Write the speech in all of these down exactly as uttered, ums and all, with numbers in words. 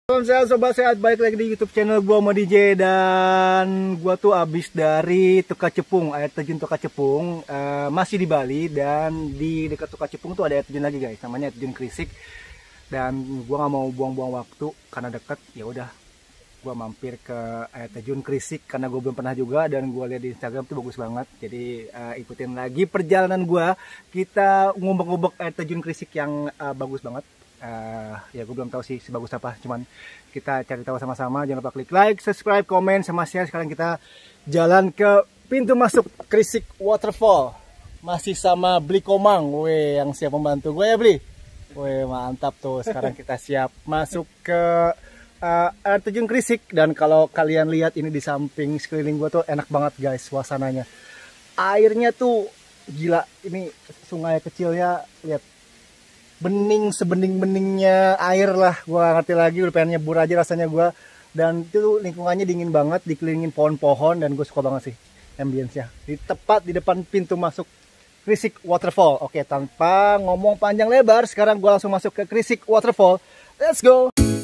Salam sehat sobat sehat, balik lagi di YouTube channel gua sama D J. Dan gua tuh abis dari Tuka Cepung, air terjun Tuka Cepung, uh, masih di Bali. Dan di dekat Tuka Cepung tuh ada air terjun lagi guys, namanya air terjun Krisik. Dan gua nggak mau buang-buang waktu karena deket, ya udah gua mampir ke air terjun Krisik karena gua belum pernah juga, dan gua lihat di Instagram tuh bagus banget. Jadi uh, ikutin lagi perjalanan gua, kita ngubek-ngubek air terjun Krisik yang uh, bagus banget. Uh, ya gue belum tahu sih sebagus apa, cuman kita cari tahu sama-sama. Jangan lupa klik like, subscribe, komen, sama share. Sekarang kita jalan ke pintu masuk Krisik Waterfall, masih sama Bli Komang, weh, yang siap membantu gue ya Bli. Weh, mantap tuh. Sekarang kita siap masuk ke uh, air terjun Krisik. Dan kalau kalian lihat ini di samping sekeliling gue tuh enak banget guys suasananya. Airnya tuh gila, ini sungai kecilnya, lihat, bening sebening-beningnya air lah, gua ngerti lagi, udah pengen nyebur aja rasanya gua. Dan itu lingkungannya dingin banget, dikelilingin pohon-pohon, dan gue suka banget sih ambience-nya. Di tepat di depan pintu masuk Krisik Waterfall. Oke, tanpa ngomong panjang lebar, sekarang gua langsung masuk ke Krisik Waterfall. Let's go.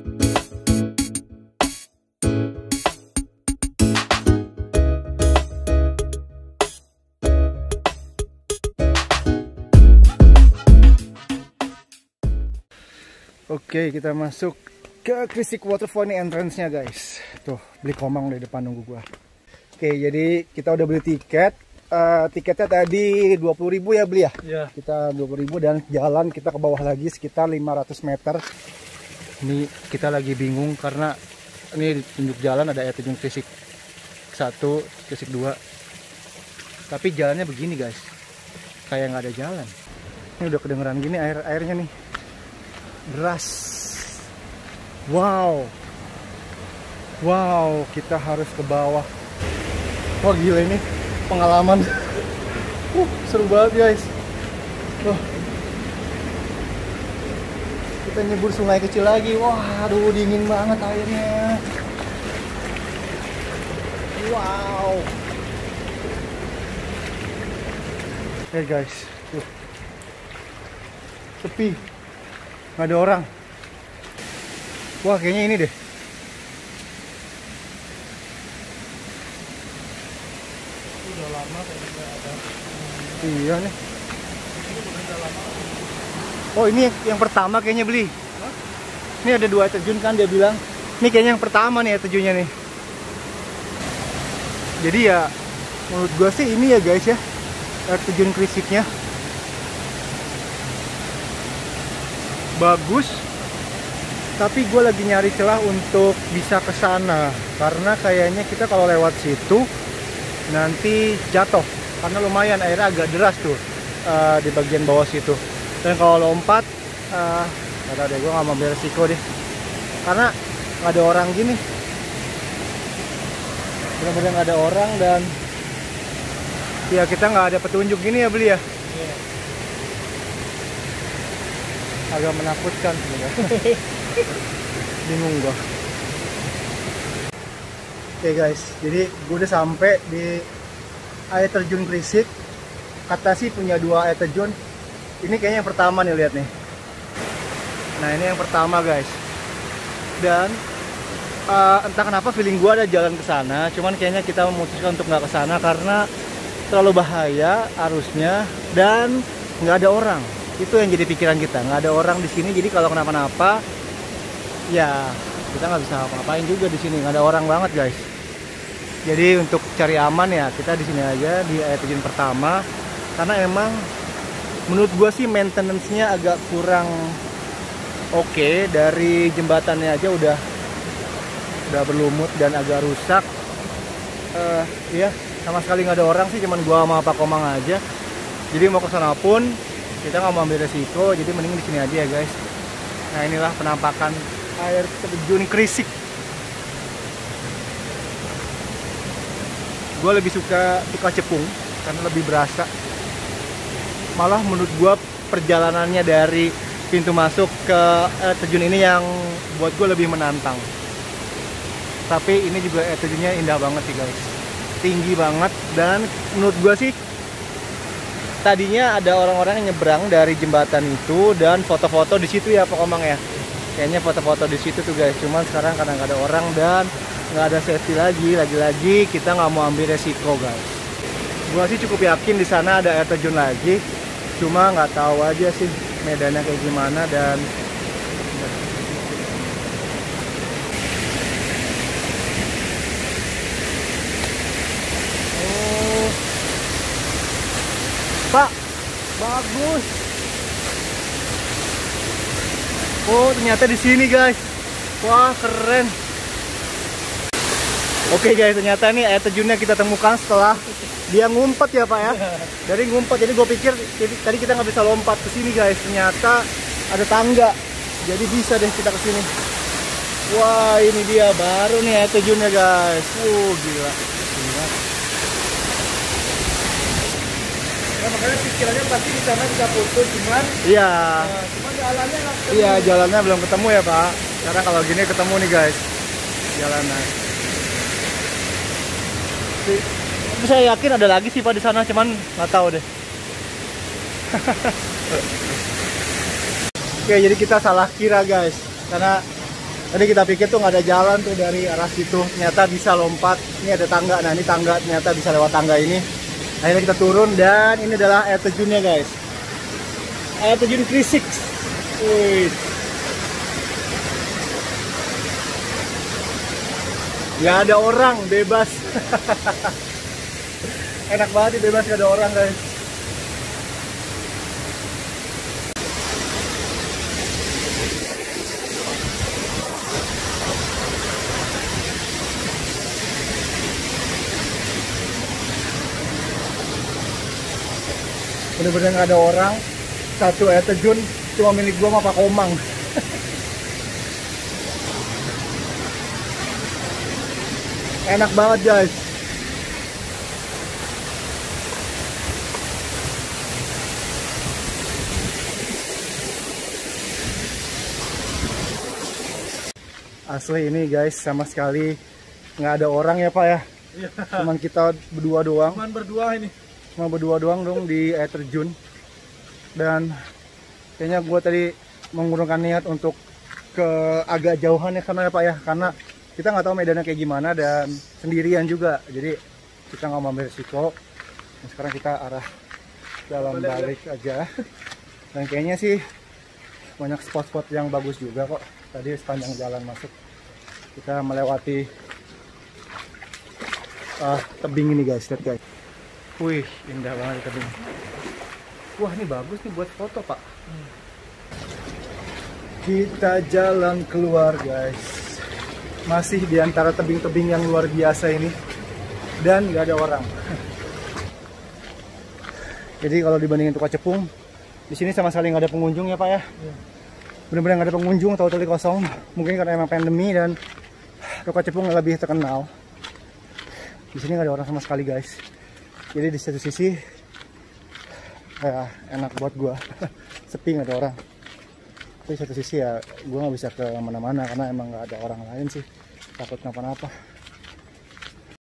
Oke, kita masuk ke Krisik Waterfall. Ini entrance-nya guys. Tuh, Bli Komang di depan nunggu gua. Oke, jadi kita udah beli tiket. Uh, tiketnya tadi dua puluh ribu ya Bli ya? Iya. Kita dua puluh ribu dan jalan kita ke bawah lagi sekitar lima ratus meter. Ini kita lagi bingung karena ini tunjuk jalan ada air terjun Krisik satu, Krisik dua. Tapi jalannya begini guys. Kayak nggak ada jalan. Ini udah kedengeran gini air-airnya nih. Deras. Wow. Wow, kita harus ke bawah. Wah, gila ini pengalaman. Uh, seru banget guys. Wah. Kita nyebur sungai kecil lagi. Wah, aduh, dingin banget airnya. Wow. Hey guys, tuh. Sepi. Nggak ada orang. Wah, kayaknya ini deh. Udah lama kayaknya ada. Iya nih. Oh, ini yang pertama kayaknya Bli. Hah? Ini ada dua air terjun kan dia bilang. Ini kayaknya yang pertama nih air terjunnya nih. Jadi ya menurut gua sih ini ya guys ya, air terjun Krisiknya bagus, tapi gue lagi nyari celah untuk bisa ke sana karena kayaknya kita kalau lewat situ nanti jatuh karena lumayan airnya agak deras tuh uh, di bagian bawah situ. Dan kalau lompat, uh, nggak tahu deh, gue nggak mau ambil resiko deh karena nggak ada orang gini, benar-benar nggak ada orang, dan ya kita nggak ada petunjuk gini ya Beli ya. Yeah. Agak menakutkan sebenarnya. Bingung gua. Oke guys, jadi gue udah sampai di air terjun Krisik. Kata sih punya dua air terjun. Ini kayaknya yang pertama nih, lihat nih. Nah, ini yang pertama guys. Dan uh, entah kenapa feeling gue ada jalan ke sana, cuman kayaknya kita memutuskan untuk nggak ke sana karena terlalu bahaya arusnya dan nggak ada orang. Itu yang jadi pikiran kita, nggak ada orang di sini. Jadi kalau kenapa-napa, ya kita nggak bisa ngapa-ngapain juga di sini, nggak ada orang banget guys. Jadi untuk cari aman ya kita di sini aja di air terjun pertama, karena emang menurut gua sih maintenance-nya agak kurang oke. Okay. Dari jembatannya aja udah udah berlumut dan agak rusak. Uh, ya sama sekali nggak ada orang sih, cuman gua sama Pak Komang aja. Jadi mau ke sana pun kita nggak mau ambil resiko, jadi mending di sini aja ya guys. Nah, inilah penampakan air terjun Krisik. Gue lebih suka Tuka Cepung karena lebih berasa. Malah menurut gue perjalanannya dari pintu masuk ke air terjun ini yang buat gue lebih menantang. Tapi ini juga air terjunnya indah banget sih guys. Tinggi banget, dan menurut gue sih tadinya ada orang-orang yang nyebrang dari jembatan itu dan foto-foto di situ ya Pak Komang ya. kayaknya foto-foto di situ tuh guys. Cuman sekarang karena nggak ada orang dan nggak ada safety lagi, lagi-lagi kita nggak mau ambil resiko guys. Gua sih cukup yakin di sana ada air terjun lagi, cuma nggak tahu aja sih medannya kayak gimana. Dan oh Pak, bagus. Oh ternyata di sini guys. Wah keren. Oke guys, ternyata nih air terjunnya kita temukan setelah dia ngumpet ya Pak ya. Dari ngumpet, jadi gue pikir jadi, tadi kita nggak bisa lompat ke sini guys. Ternyata ada tangga, jadi bisa deh kita ke sini. Wah ini dia baru nih air terjunnya guys. Wuh gila. Gila. Nah, makanya pikirannya pasti di sana bisa foto, cuman iya. Nah, cuman jalannya nggak ketemu. Iya jalannya belum ketemu ya Pak. Karena kalau gini ketemu nih guys jalannya. Tapi saya yakin ada lagi sih Pak di sana, cuman nggak tahu deh. Oke, jadi kita salah kira guys, karena tadi kita pikir tuh nggak ada jalan tuh dari arah situ. Ternyata bisa lompat. Ini ada tangga. Nah ini tangga, ternyata bisa lewat tangga ini. Akhirnya kita turun dan ini adalah air terjunnya guys. Air terjun Krisik. Wih. Gak ada orang, bebas. Enak banget, bebas gak ada orang guys. Bener-bener gak ada orang. Satu air terjun cuma milik gua sama Pak Komang. Enak banget guys. Asli ini guys sama sekali nggak ada orang ya Pak ya. Iya. Cuman kita berdua doang. Cuman berdua ini. Cuma berdua doang dong di air terjun. Dan kayaknya gue tadi mengurungkan niat untuk ke agak jauhan ya sana ya Pak ya. Karena kita nggak tahu medannya kayak gimana dan sendirian juga. Jadi kita nggak mau ambil risiko. Nah, sekarang kita arah jalan balik aja. Dan kayaknya sih banyak spot-spot yang bagus juga kok. Tadi sepanjang jalan masuk kita melewati uh, tebing ini guys, lihat guys. Wih, indah banget tebing. Wah, ini bagus nih buat foto Pak. Hmm. Kita jalan keluar guys. Masih di antara tebing-tebing yang luar biasa ini dan nggak ada orang. Jadi kalau dibandingin Tuka Cepung, di sini sama sekali nggak ada pengunjung ya Pak ya. Hmm. Benar-benar nggak ada pengunjung, totally kosong. Mungkin karena emang pandemi dan Tuka Cepung lebih terkenal. Di sini nggak ada orang sama sekali guys. Jadi di satu sisi ya enak buat gua, sepi nggak ada orang. Tapi satu sisi ya gua nggak bisa ke mana-mana karena emang nggak ada orang lain sih. Takut kenapa-napa.